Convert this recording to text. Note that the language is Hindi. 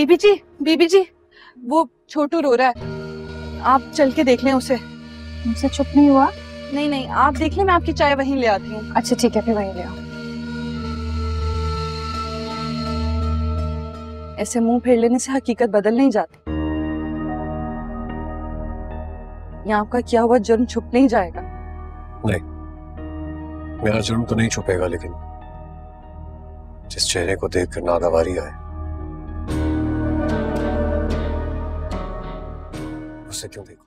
बीबी जी, वो छोटू रो रहा है, आप चल के देख लें उसे। मुझसे चुप नहीं हुआ? नहीं नहीं, आप देख लें, मैं आपकी चाय वहीं ले आती हूँ। अच्छा ठीक है, फिर वहीं ले आओ। ऐसे मुंह फेर लेने से हकीकत बदल नहीं जाती। यहाँ आपका किया हुआ जुर्म छुप नहीं जाएगा। नहीं, मेरा जुर्म तो नहीं छुपेगा, लेकिन जिस चेहरे को देखकर नागवारी आए उसे क्यों देखूं?